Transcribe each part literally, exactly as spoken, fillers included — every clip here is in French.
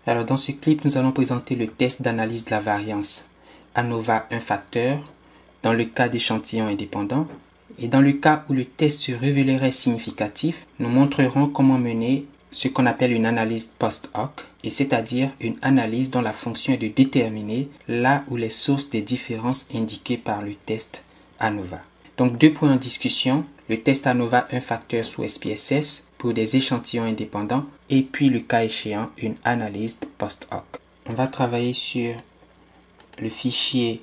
Alors dans ce clip, nous allons présenter le test d'analyse de la variance ANOVA un facteur dans le cas d'échantillons indépendants. Et dans le cas où le test se révélerait significatif, nous montrerons comment mener ce qu'on appelle une analyse post-hoc, et c'est-à-dire une analyse dont la fonction est de déterminer là où les sources des différences indiquées par le test ANOVA. Donc deux points en discussion, le test ANOVA un facteur sous S P S S pour des échantillons indépendants et puis le cas échéant une analyse post-hoc. On va travailler sur le fichier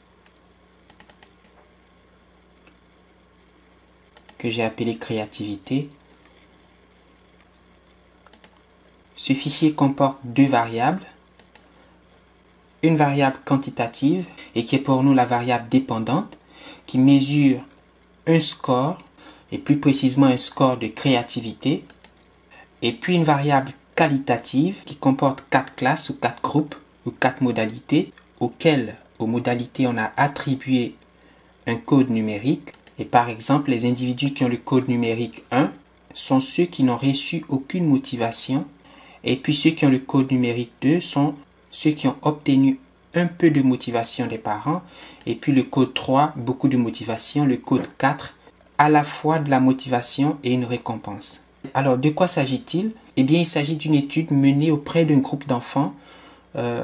que j'ai appelé créativité. Ce fichier comporte deux variables, une variable quantitative et qui est pour nous la variable dépendante qui mesure un score et plus précisément un score de créativité, et puis une variable qualitative qui comporte quatre classes ou quatre groupes ou quatre modalités auxquelles aux modalités on a attribué un code numérique. Et par exemple, les individus qui ont le code numérique un sont ceux qui n'ont reçu aucune motivation, et puis ceux qui ont le code numérique deux sont ceux qui ont obtenu un peu de motivation des parents, et puis le code trois, beaucoup de motivation, le code quatre, à la fois de la motivation et une récompense. Alors, de quoi s'agit-il? Eh bien, il s'agit d'une étude menée auprès d'un groupe d'enfants euh,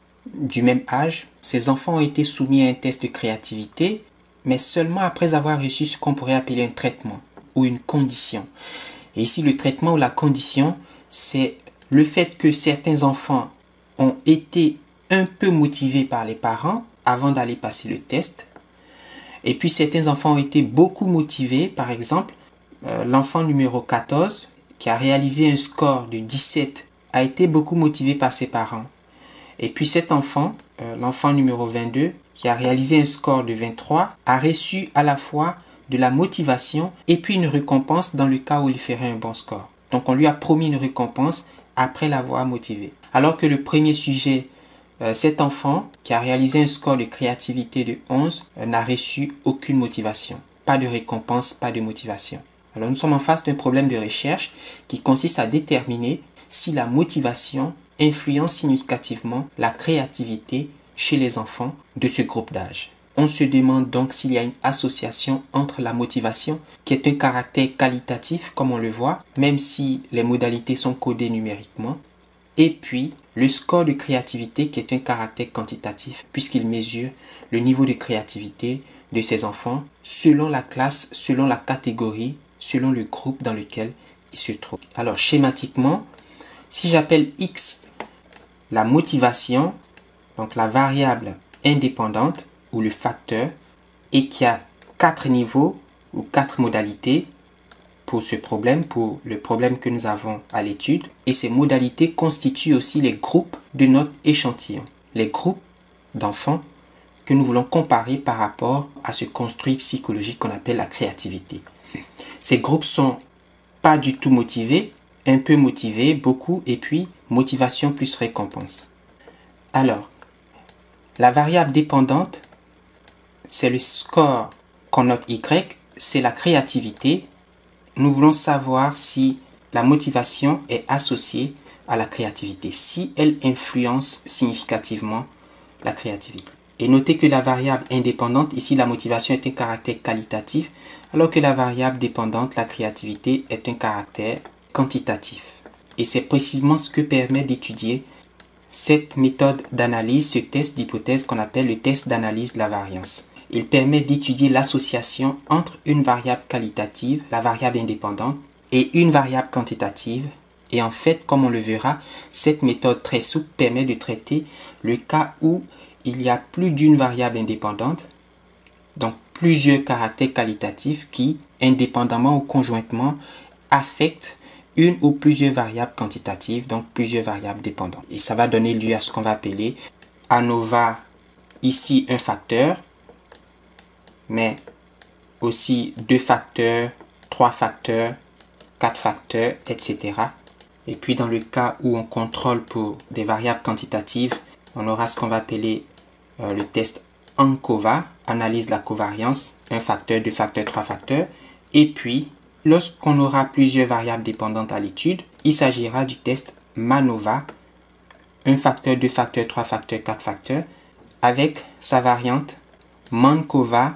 du même âge. Ces enfants ont été soumis à un test de créativité, mais seulement après avoir reçu ce qu'on pourrait appeler un traitement ou une condition. Et ici, le traitement ou la condition, c'est le fait que certains enfants ont été un peu motivés par les parents avant d'aller passer le test. Et puis certains enfants ont été beaucoup motivés. Par exemple, euh, l'enfant numéro quatorze qui a réalisé un score de dix-sept a été beaucoup motivé par ses parents. Et puis cet enfant, euh, l'enfant numéro vingt-deux, qui a réalisé un score de vingt-trois, a reçu à la fois de la motivation et puis une récompense dans le cas où il ferait un bon score. Donc on lui a promis une récompense après l'avoir motivé. Alors que le premier sujet, euh, cet enfant qui a réalisé un score de créativité de onze, euh, n'a reçu aucune motivation. Pas de récompense, pas de motivation. Alors nous sommes en face d'un problème de recherche qui consiste à déterminer si la motivation influence significativement la créativité chez les enfants de ce groupe d'âge. On se demande donc s'il y a une association entre la motivation, qui est un caractère qualitatif comme on le voit, même si les modalités sont codées numériquement, et puis le score de créativité qui est un caractère quantitatif, puisqu'il mesure le niveau de créativité de ces enfants selon la classe, selon la catégorie, selon le groupe dans lequel ils se trouvent. Alors schématiquement, si j'appelle X la motivation, donc la variable indépendante ou le facteur, et qui a quatre niveaux ou quatre modalités pour ce problème, pour le problème que nous avons à l'étude, et ces modalités constituent aussi les groupes de notre échantillon, les groupes d'enfants que nous voulons comparer par rapport à ce construit psychologique qu'on appelle la créativité. Ces groupes sont pas du tout motivés, un peu motivés, beaucoup, et puis motivation plus récompense. Alors, la variable dépendante, c'est le score qu'on note Y, c'est la créativité. Nous voulons savoir si la motivation est associée à la créativité, si elle influence significativement la créativité. Et notez que la variable indépendante, ici la motivation est un caractère qualitatif, alors que la variable dépendante, la créativité, est un caractère quantitatif. Et c'est précisément ce que permet d'étudier cette méthode d'analyse, ce test d'hypothèse qu'on appelle le test d'analyse de la variance. Il permet d'étudier l'association entre une variable qualitative, la variable indépendante, et une variable quantitative. Et en fait, comme on le verra, cette méthode très souple permet de traiter le cas où il y a plus d'une variable indépendante, donc plusieurs caractères qualitatifs qui, indépendamment ou conjointement, affectent une ou plusieurs variables quantitatives, donc plusieurs variables dépendantes. Et ça va donner lieu à ce qu'on va appeler ANOVA, ici un facteur, mais aussi deux facteurs, trois facteurs, quatre facteurs, et cetera. Et puis dans le cas où on contrôle pour des variables quantitatives, on aura ce qu'on va appeler euh, le test ANCOVA, analyse de la covariance, un facteur, deux facteurs, trois facteurs. Et puis, lorsqu'on aura plusieurs variables dépendantes à l'étude, il s'agira du test MANOVA, un facteur, deux facteurs, trois facteurs, quatre facteurs, avec sa variante Markova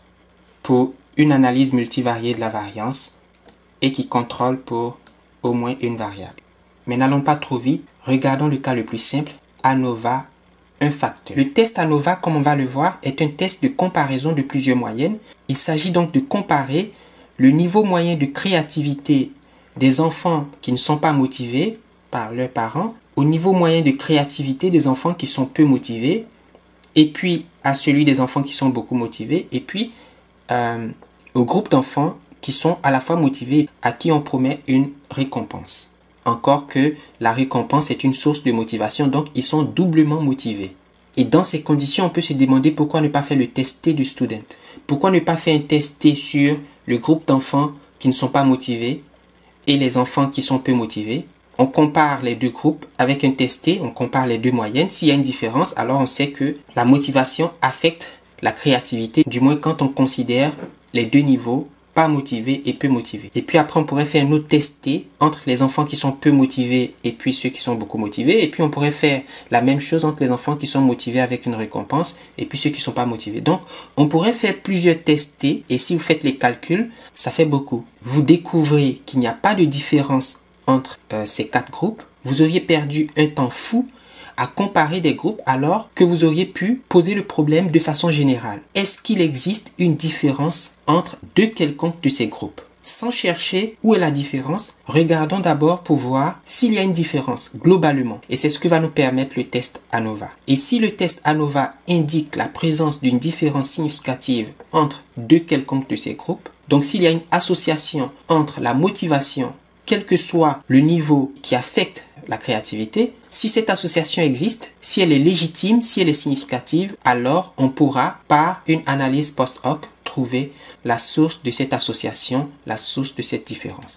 pour une analyse multivariée de la variance et qui contrôle pour au moins une variable. Mais n'allons pas trop vite, regardons le cas le plus simple, ANOVA, un facteur. Le test ANOVA, comme on va le voir, est un test de comparaison de plusieurs moyennes. Il s'agit donc de comparer le niveau moyen de créativité des enfants qui ne sont pas motivés par leurs parents au niveau moyen de créativité des enfants qui sont peu motivés, et puis à celui des enfants qui sont beaucoup motivés, et puis euh, au groupe d'enfants qui sont à la fois motivés, à qui on promet une récompense. Encore que la récompense est une source de motivation, donc ils sont doublement motivés. Et dans ces conditions, on peut se demander pourquoi ne pas faire le test T de student. Pourquoi ne pas faire un test T sur le groupe d'enfants qui ne sont pas motivés et les enfants qui sont peu motivés. On compare les deux groupes avec un test T, on compare les deux moyennes. S'il y a une différence, alors on sait que la motivation affecte la créativité, du moins quand on considère les deux niveaux, pas motivés et peu motivés. Et puis après, on pourrait faire un autre test T entre les enfants qui sont peu motivés et puis ceux qui sont beaucoup motivés. Et puis on pourrait faire la même chose entre les enfants qui sont motivés avec une récompense et puis ceux qui ne sont pas motivés. Donc, on pourrait faire plusieurs tests T et si vous faites les calculs, ça fait beaucoup. Vous découvrez qu'il n'y a pas de différence entre euh, ces quatre groupes. Vous auriez perdu un temps fou à comparer des groupes alors que vous auriez pu poser le problème de façon générale. Est-ce qu'il existe une différence entre deux quelconques de ces groupes? Sans chercher où est la différence, regardons d'abord pour voir s'il y a une différence globalement. Et c'est ce que va nous permettre le test ANOVA. Et si le test ANOVA indique la présence d'une différence significative entre deux quelconques de ces groupes, donc s'il y a une association entre la motivation, quel que soit le niveau qui affecte la créativité, si cette association existe, si elle est légitime, si elle est significative, alors on pourra, par une analyse post-hoc, trouver la source de cette association, la source de cette différence.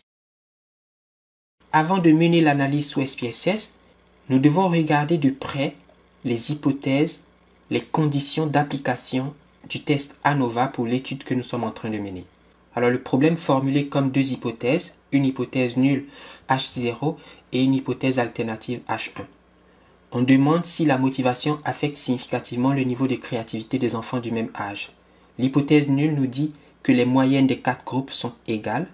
Avant de mener l'analyse sous S P S S, nous devons regarder de près les hypothèses, les conditions d'application du test ANOVA pour l'étude que nous sommes en train de mener. Alors le problème formulé comme deux hypothèses, une hypothèse nulle H zéro et une hypothèse alternative H un. On demande si la motivation affecte significativement le niveau de créativité des enfants du même âge. L'hypothèse nulle nous dit que les moyennes des quatre groupes sont égales.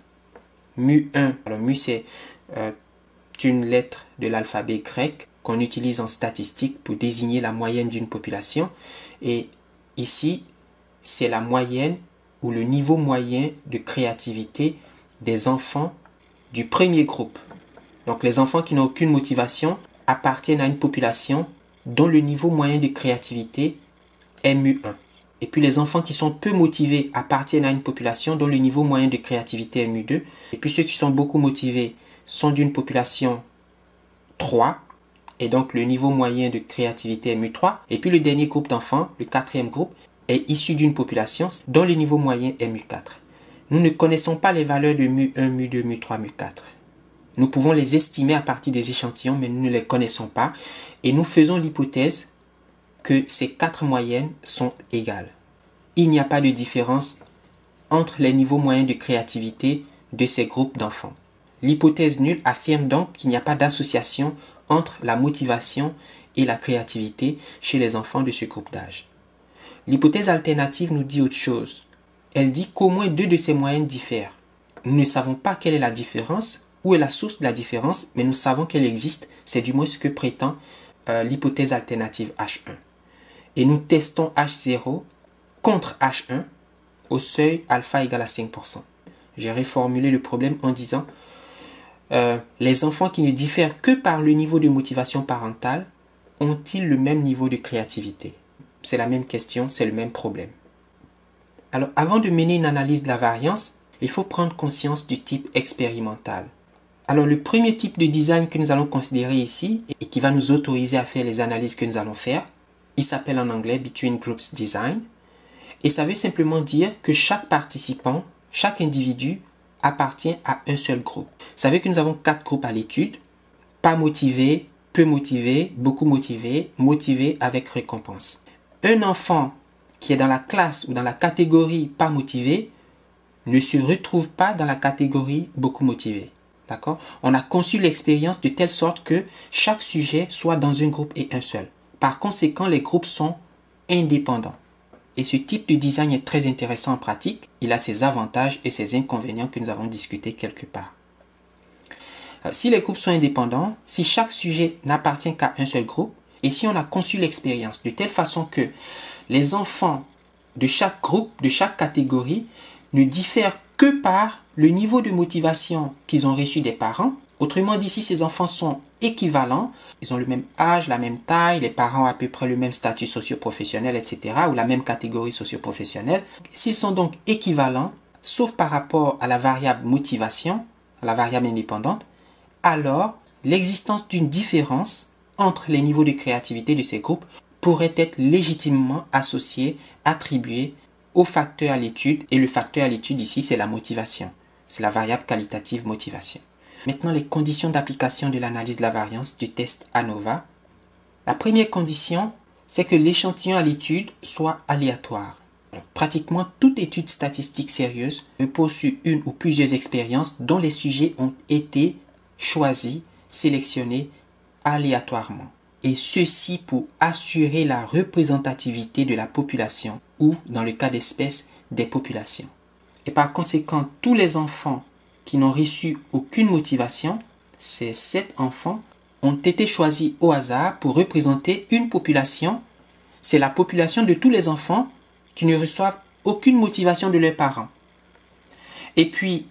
mu un, alors mu c'est euh, une lettre de l'alphabet grec qu'on utilise en statistique pour désigner la moyenne d'une population. Et ici, c'est la moyenne ou le niveau moyen de créativité des enfants du premier groupe. Donc les enfants qui n'ont aucune motivation appartiennent à une population dont le niveau moyen de créativité est mu un. Et puis les enfants qui sont peu motivés appartiennent à une population dont le niveau moyen de créativité est mu deux. Et puis ceux qui sont beaucoup motivés sont d'une population trois. Et donc le niveau moyen de créativité est mu trois. Et puis le dernier groupe d'enfants, le quatrième groupe, est issu d'une population dont le niveau moyen est mu quatre. Nous ne connaissons pas les valeurs de mu un, mu deux, mu trois, mu quatre. Nous pouvons les estimer à partir des échantillons, mais nous ne les connaissons pas. Et nous faisons l'hypothèse que ces quatre moyennes sont égales. Il n'y a pas de différence entre les niveaux moyens de créativité de ces groupes d'enfants. L'hypothèse nulle affirme donc qu'il n'y a pas d'association entre la motivation et la créativité chez les enfants de ce groupe d'âge. L'hypothèse alternative nous dit autre chose. Elle dit qu'au moins deux de ces moyennes diffèrent. Nous ne savons pas quelle est la différence, où est la source de la différence, mais nous savons qu'elle existe. C'est du moins ce que prétend euh, l'hypothèse alternative H un. Et nous testons H zéro contre H un au seuil alpha égale à cinq pour cent. J'ai reformulé le problème en disant euh, les enfants qui ne diffèrent que par le niveau de motivation parentale ont-ils le même niveau de créativité? C'est la même question, c'est le même problème. Alors, avant de mener une analyse de la variance, il faut prendre conscience du type expérimental. Alors, le premier type de design que nous allons considérer ici et qui va nous autoriser à faire les analyses que nous allons faire, il s'appelle en anglais Between Groups Design. Et ça veut simplement dire que chaque participant, chaque individu appartient à un seul groupe. Ça veut que nous avons quatre groupes à l'étude. Pas motivé, peu motivé, beaucoup motivé, motivé avec récompense. Un enfant qui est dans la classe ou dans la catégorie pas motivé ne se retrouve pas dans la catégorie beaucoup motivé. D'accord? On a conçu l'expérience de telle sorte que chaque sujet soit dans un groupe et un seul. Par conséquent, les groupes sont indépendants. Et ce type de design est très intéressant en pratique. Il a ses avantages et ses inconvénients que nous avons discutés quelque part. Alors, si les groupes sont indépendants, si chaque sujet n'appartient qu'à un seul groupe, et si on a conçu l'expérience de telle façon que les enfants de chaque groupe, de chaque catégorie, ne diffèrent que par le niveau de motivation qu'ils ont reçu des parents. Autrement dit, si ces enfants sont équivalents, ils ont le même âge, la même taille, les parents ont à peu près le même statut socio-professionnel, et cetera, ou la même catégorie socio-professionnelle. S'ils sont donc équivalents, sauf par rapport à la variable motivation, à la variable indépendante, alors l'existence d'une différence entre les niveaux de créativité de ces groupes pourrait être légitimement associée, attribuée au facteur à l'étude. Et le facteur à l'étude ici, c'est la motivation. C'est la variable qualitative motivation. Maintenant, les conditions d'application de l'analyse de la variance du test ANOVA. La première condition, c'est que l'échantillon à l'étude soit aléatoire. Alors, pratiquement toute étude statistique sérieuse repose sur une ou plusieurs expériences dont les sujets ont été choisis, sélectionnés aléatoirement. Et ceci pour assurer la représentativité de la population ou, dans le cas d'espèce, des populations. Et par conséquent, tous les enfants qui n'ont reçu aucune motivation, ces sept enfants, ont été choisis au hasard pour représenter une population. C'est la population de tous les enfants qui ne reçoivent aucune motivation de leurs parents. Et puis,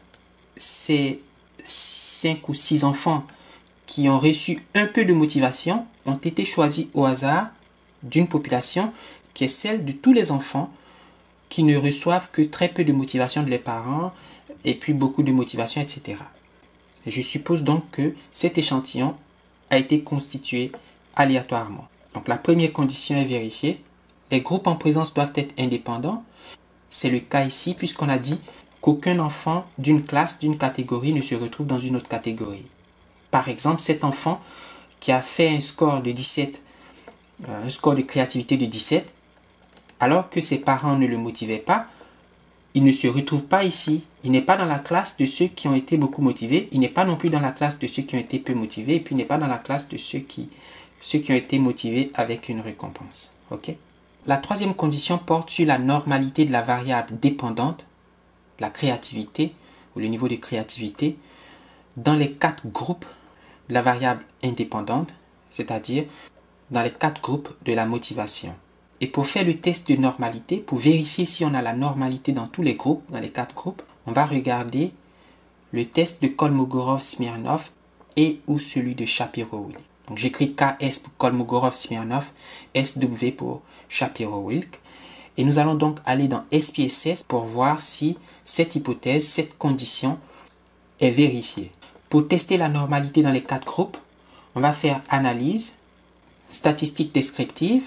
ces cinq ou six enfants qui ont reçu un peu de motivation ont été choisis au hasard d'une population qui est celle de tous les enfants qui ne reçoivent que très peu de motivation de leurs parents et puis beaucoup de motivation, et cetera. Et je suppose donc que cet échantillon a été constitué aléatoirement. Donc la première condition est vérifiée. Les groupes en présence doivent être indépendants. C'est le cas ici puisqu'on a dit qu'aucun enfant d'une classe, d'une catégorie ne se retrouve dans une autre catégorie. Par exemple, cet enfant qui a fait un score de dix-sept, euh, un score de créativité de dix-sept, alors que ses parents ne le motivaient pas, il ne se retrouve pas ici. Il n'est pas dans la classe de ceux qui ont été beaucoup motivés. Il n'est pas non plus dans la classe de ceux qui ont été peu motivés. Et puis, il n'est pas dans la classe de ceux qui, ceux qui ont été motivés avec une récompense. Okay? La troisième condition porte sur la normalité de la variable dépendante, la créativité, ou le niveau de créativité, dans les quatre groupes de la variable indépendante, c'est-à-dire dans les quatre groupes de la motivation. Et pour faire le test de normalité, pour vérifier si on a la normalité dans tous les groupes, dans les quatre groupes, on va regarder le test de Kolmogorov-Smirnov et ou celui de Shapiro-Wilk. Donc j'écris K S pour Kolmogorov-Smirnov, S W pour Shapiro-Wilk. Et nous allons donc aller dans S P S S pour voir si cette hypothèse, cette condition est vérifiée. Pour tester la normalité dans les quatre groupes, on va faire Analyse, Statistiques descriptives,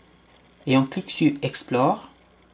et on clique sur Explore.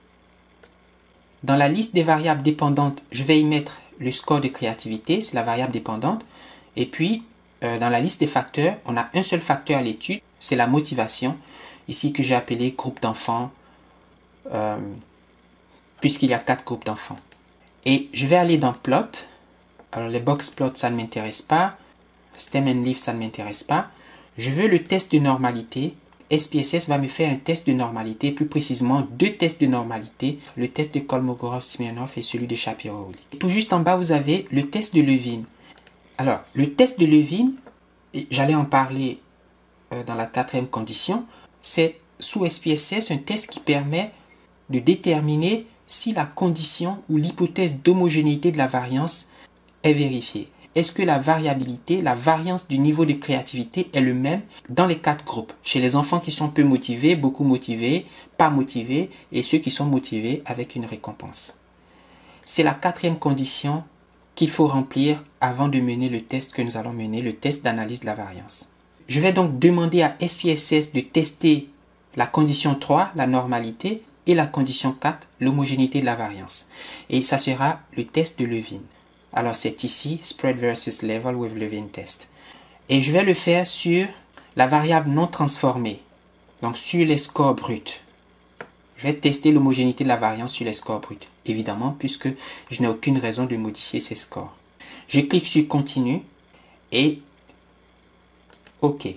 Dans la liste des variables dépendantes, je vais y mettre le score de créativité, c'est la variable dépendante. Et puis, euh, dans la liste des facteurs, on a un seul facteur à l'étude, c'est la motivation, ici que j'ai appelé groupe d'enfants, euh, puisqu'il y a quatre groupes d'enfants. Et je vais aller dans Plot. Alors les box plot, ça ne m'intéresse pas. Stem and Leaf, ça ne m'intéresse pas. Je veux le test de normalité. S P S S va me faire un test de normalité, plus précisément deux tests de normalité, le test de Kolmogorov-Smirnov et celui de Shapiro-Wilk. Tout juste en bas, vous avez le test de Levine. Alors, le test de Levine, j'allais en parler euh, dans la quatrième condition, c'est sous S P S S un test qui permet de déterminer si la condition ou l'hypothèse d'homogénéité de la variance est vérifiée. Est-ce que la variabilité, la variance du niveau de créativité est le même dans les quatre groupes? Chez les enfants qui sont peu motivés, beaucoup motivés, pas motivés et ceux qui sont motivés avec une récompense. C'est la quatrième condition qu'il faut remplir avant de mener le test que nous allons mener, le test d'analyse de la variance. Je vais donc demander à S P S S de tester la condition trois, la normalité, et la condition quatre, l'homogénéité de la variance. Et ça sera le test de Levine. Alors c'est ici, Spread versus Level with Levine Test. Et je vais le faire sur la variable non transformée, donc sur les scores bruts. Je vais tester l'homogénéité de la variance sur les scores bruts, évidemment, puisque je n'ai aucune raison de modifier ces scores. Je clique sur continue et OK.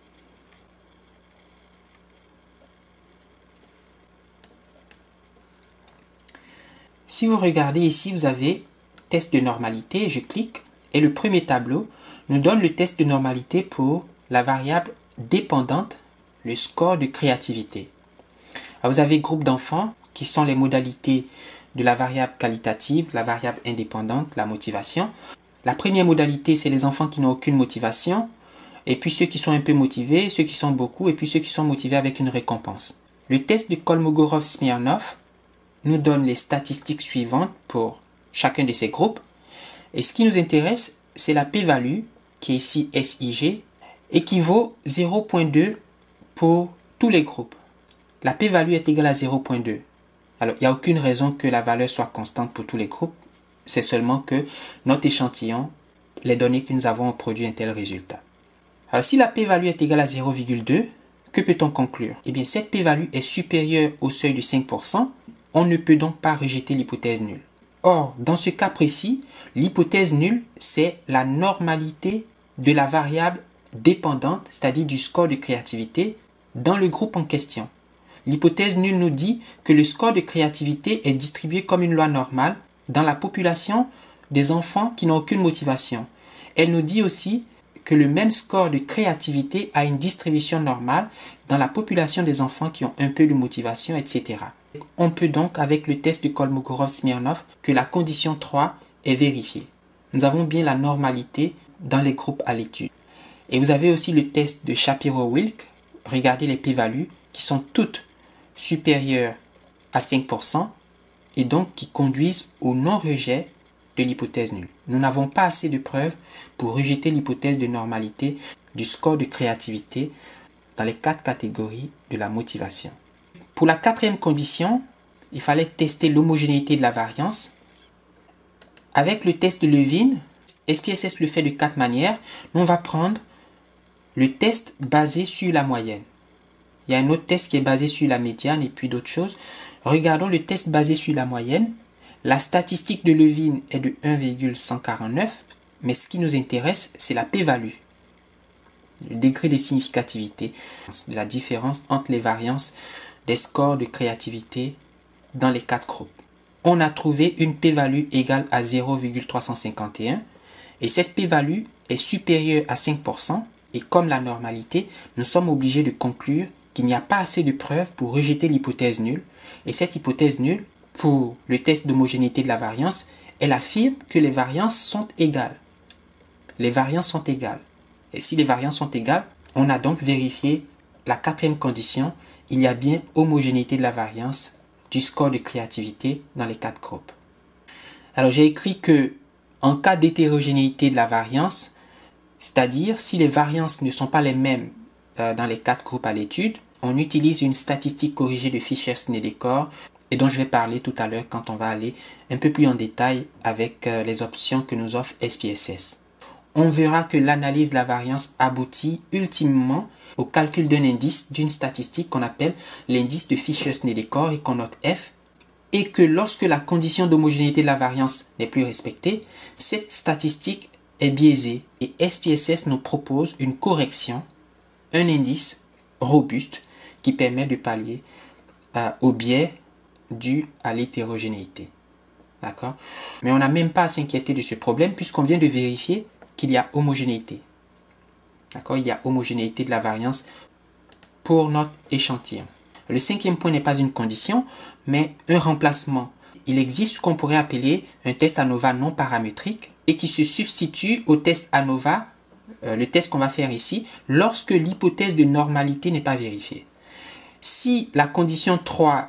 Si vous regardez ici, vous avez test de normalité, je clique et le premier tableau nous donne le test de normalité pour la variable dépendante, le score de créativité. Alors, vous avez groupe d'enfants qui sont les modalités de la variable qualitative, la variable indépendante, la motivation. La première modalité, c'est les enfants qui n'ont aucune motivation, et puis ceux qui sont un peu motivés, ceux qui sont beaucoup, et puis ceux qui sont motivés avec une récompense. Le test de Kolmogorov-Smirnov nous donne les statistiques suivantes pour chacun de ces groupes. Et ce qui nous intéresse, c'est la p-value, qui est ici S I G, et qui vaut zéro virgule deux pour tous les groupes. La p-value est égale à zéro virgule deux. Alors, il n'y a aucune raison que la valeur soit constante pour tous les groupes. C'est seulement que notre échantillon, les données que nous avons ont produit un tel résultat. Alors, si la p-value est égale à zéro virgule deux, que peut-on conclure? Eh bien, cette p-value est supérieure au seuil de cinq pour cent. On ne peut donc pas rejeter l'hypothèse nulle. Or, dans ce cas précis, l'hypothèse nulle, c'est la normalité de la variable dépendante, c'est-à-dire du score de créativité, dans le groupe en question. L'hypothèse nulle nous dit que le score de créativité est distribué comme une loi normale dans la population des enfants qui n'ont aucune motivation. Elle nous dit aussi que le même score de créativité a une distribution normale dans la population des enfants qui ont un peu de motivation, et cetera. On peut donc, avec le test de Kolmogorov-Smirnov, que la condition trois est vérifiée. Nous avons bien la normalité dans les groupes à l'étude. Et vous avez aussi le test de Shapiro-Wilk. Regardez les p-values qui sont toutes supérieures à cinq pour cent et donc qui conduisent au non-rejet de l'hypothèse nulle. Nous n'avons pas assez de preuves pour rejeter l'hypothèse de normalité du score de créativité dans les quatre catégories de la motivation. Pour la quatrième condition, il fallait tester l'homogénéité de la variance. Avec le test de Levine, S P S S le fait de quatre manières. Nous, on va prendre le test basé sur la moyenne. Il y a un autre test qui est basé sur la médiane et puis d'autres choses. Regardons le test basé sur la moyenne. La statistique de Levine est de un virgule cent quarante-neuf, mais ce qui nous intéresse, c'est la p-value, le degré de significativité, la différence entre les variances des scores de créativité dans les quatre groupes. On a trouvé une p-value égale à zéro virgule trois cent cinquante et un et cette p-value est supérieure à cinq pour cent et comme la normalité, nous sommes obligés de conclure qu'il n'y a pas assez de preuves pour rejeter l'hypothèse nulle et cette hypothèse nulle, pour le test d'homogénéité de la variance, elle affirme que les variances sont égales. Les variances sont égales. Et si les variances sont égales, on a donc vérifié la quatrième condition, il y a bien homogénéité de la variance du score de créativité dans les quatre groupes. Alors j'ai écrit que en cas d'hétérogénéité de la variance, c'est-à-dire si les variances ne sont pas les mêmes euh, dans les quatre groupes à l'étude, on utilise une statistique corrigée de Fisher-Snellekor et dont je vais parler tout à l'heure quand on va aller un peu plus en détail avec euh, les options que nous offre S P S S. On verra que l'analyse de la variance aboutit ultimement au calcul d'un indice, d'une statistique qu'on appelle l'indice de Fisher-Snellekor et qu'on note F, et que lorsque la condition d'homogénéité de la variance n'est plus respectée, cette statistique est biaisée et S P S S nous propose une correction, un indice robuste qui permet de pallier euh, au biais dû à l'hétérogénéité. D'accord? Mais on n'a même pas à s'inquiéter de ce problème puisqu'on vient de vérifier qu'il y a homogénéité. D'accord? Il y a homogénéité de la variance pour notre échantillon. Le cinquième point n'est pas une condition, mais un remplacement. Il existe ce qu'on pourrait appeler un test ANOVA non paramétrique et qui se substitue au test ANOVA, euh, le test qu'on va faire ici, lorsque l'hypothèse de normalité n'est pas vérifiée. Si la condition trois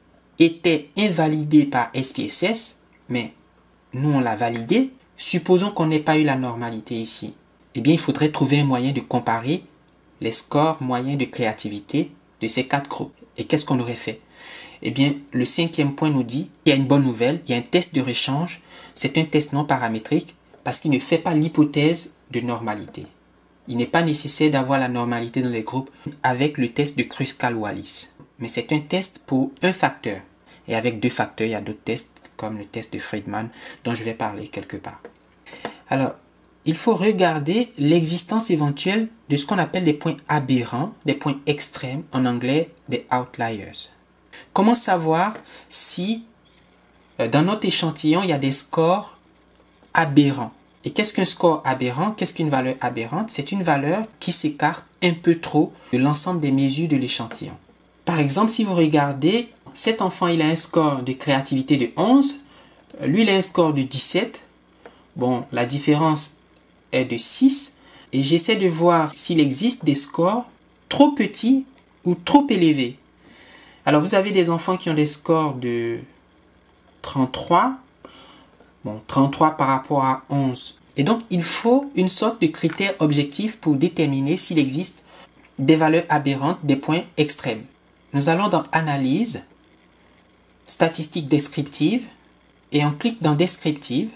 était invalidée par S P S S, mais nous on l'a validée, supposons qu'on n'ait pas eu la normalité ici. Eh bien, il faudrait trouver un moyen de comparer les scores moyens de créativité de ces quatre groupes. Et qu'est-ce qu'on aurait fait? Eh bien, le cinquième point nous dit qu'il y a une bonne nouvelle, il y a un test de rechange. C'est un test non paramétrique parce qu'il ne fait pas l'hypothèse de normalité. Il n'est pas nécessaire d'avoir la normalité dans les groupes avec le test de Kruskal-Wallis. Mais c'est un test pour un facteur. Et avec deux facteurs, il y a d'autres tests comme le test de Friedman dont je vais parler quelque part. Alors, il faut regarder l'existence éventuelle de ce qu'on appelle des points aberrants, des points extrêmes, en anglais des outliers. Comment savoir si dans notre échantillon, il y a des scores aberrants? Et qu'est-ce qu'un score aberrant? Qu'est-ce qu'une valeur aberrante? C'est une valeur qui s'écarte un peu trop de l'ensemble des mesures de l'échantillon. Par exemple, si vous regardez, cet enfant, il a un score de créativité de onze, lui, il a un score de dix-sept. Bon, la différence est de six. Et j'essaie de voir s'il existe des scores trop petits ou trop élevés. Alors, vous avez des enfants qui ont des scores de trente-trois. Bon, trente-trois par rapport à onze. Et donc, il faut une sorte de critère objectif pour déterminer s'il existe des valeurs aberrantes, des points extrêmes. Nous allons dans Analyse, Statistiques descriptives, et on clique dans Descriptive.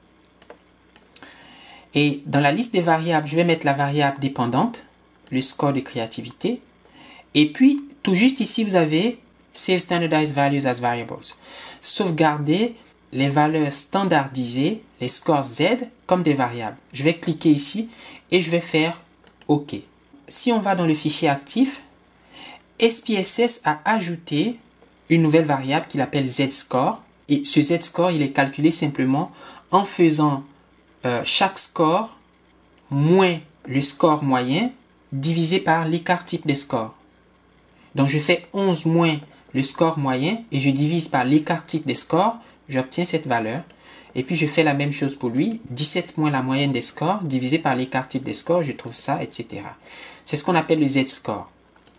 Et dans la liste des variables, je vais mettre la variable dépendante, le score de créativité. Et puis, tout juste ici, vous avez Save Standardized Values as Variables. Sauvegarder les valeurs standardisées, les scores Z, comme des variables. Je vais cliquer ici et je vais faire OK. Si on va dans le fichier actif, S P S S a ajouté une nouvelle variable qu'il appelle Z-score. Et ce Z-score, il est calculé simplement en faisant euh, chaque score moins le score moyen divisé par l'écart type des scores. Donc, je fais onze moins le score moyen et je divise par l'écart type des scores. J'obtiens cette valeur. Et puis, je fais la même chose pour lui. dix-sept moins la moyenne des scores divisé par l'écart type des scores. Je trouve ça, et cetera. C'est ce qu'on appelle le Z-score.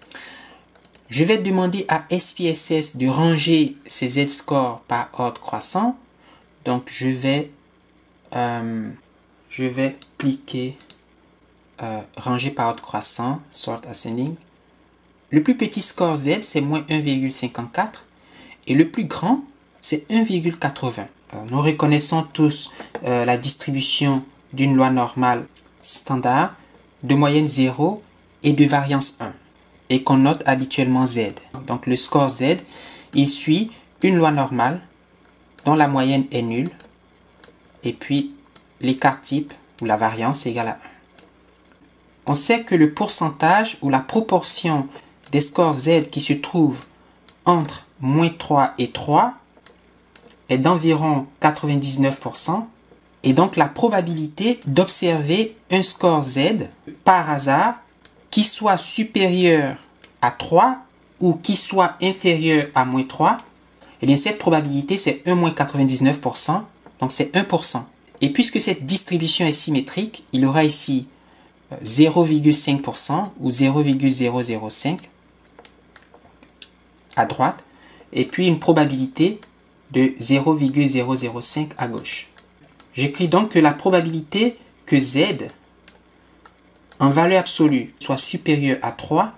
Je vais demander à S P S S de ranger ces Z-scores par ordre croissant. Donc, je vais, euh, je vais cliquer euh, ranger par ordre croissant, sort ascending. Le plus petit score Z, c'est moins un virgule cinquante-quatre. Et le plus grand, c'est un virgule quatre-vingts. Nous reconnaissons tous euh, la distribution d'une loi normale standard de moyenne zéro et de variance un. Et qu'on note habituellement Z. Donc le score Z, il suit une loi normale dont la moyenne est nulle et puis l'écart type ou la variance est égal à un. On sait que le pourcentage ou la proportion des scores Z qui se trouvent entre moins trois et trois est d'environ quatre-vingt-dix-neuf pour cent et donc la probabilité d'observer un score Z par hasard qui soit supérieur à trois ou qui soit inférieur à moins trois, eh bien cette probabilité c'est un moins quatre-vingt-dix-neuf pour cent, donc c'est un pour cent. Et puisque cette distribution est symétrique, il y aura ici zéro virgule cinq pour cent ou zéro virgule zéro zéro cinq à droite, et puis une probabilité de zéro virgule zéro zéro cinq à gauche. J'écris donc que la probabilité que Z en valeur absolue soit supérieure à trois,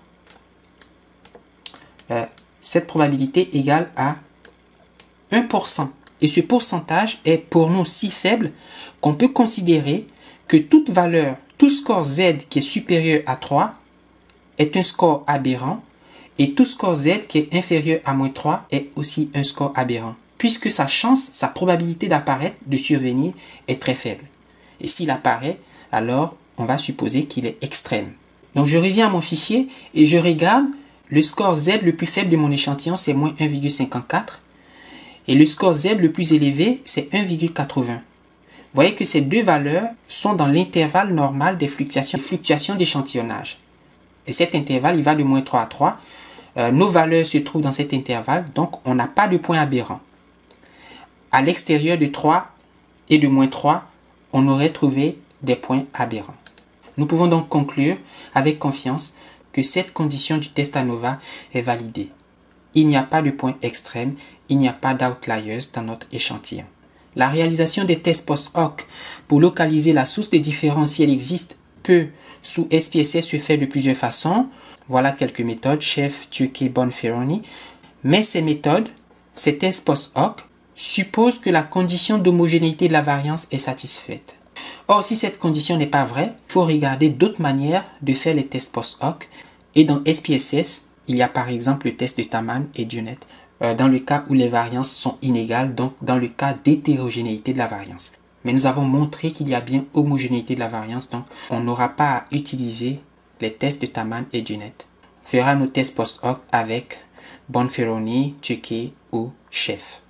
euh, cette probabilité est égale à un pour cent. Et ce pourcentage est pour nous si faible qu'on peut considérer que toute valeur, tout score Z qui est supérieur à trois est un score aberrant et tout score Z qui est inférieur à moins trois est aussi un score aberrant. Puisque sa chance, sa probabilité d'apparaître, de survenir est très faible. Et s'il apparaît, alors on va supposer qu'il est extrême. Donc je reviens à mon fichier et je regarde le score Z le plus faible de mon échantillon, c'est moins un virgule cinquante-quatre. Et le score Z le plus élevé, c'est un virgule quatre-vingts. Vous voyez que ces deux valeurs sont dans l'intervalle normal des fluctuations, fluctuations d'échantillonnage. Et cet intervalle, il va de moins trois à trois. Euh, nos valeurs se trouvent dans cet intervalle, donc on n'a pas de point aberrant. À l'extérieur de trois et de moins trois, on aurait trouvé des points aberrants. Nous pouvons donc conclure avec confiance que cette condition du test ANOVA est validée. Il n'y a pas de point extrême, il n'y a pas d'outliers dans notre échantillon. La réalisation des tests post-hoc pour localiser la source des différences si elle existe peut, sous S P S S, se faire de plusieurs façons. Voilà quelques méthodes, Chef, Turkey, Bonferroni. Mais ces méthodes, ces tests post-hoc, supposent que la condition d'homogénéité de la variance est satisfaite. Or, si cette condition n'est pas vraie, il faut regarder d'autres manières de faire les tests post-hoc. Et dans S P S S, il y a par exemple le test de Taman et Dunette, euh, dans le cas où les variances sont inégales, donc dans le cas d'hétérogénéité de la variance. Mais nous avons montré qu'il y a bien homogénéité de la variance, donc on n'aura pas à utiliser les tests de Taman et Dunet. On fera nos tests post-hoc avec Bonferroni, Tukey ou Chef.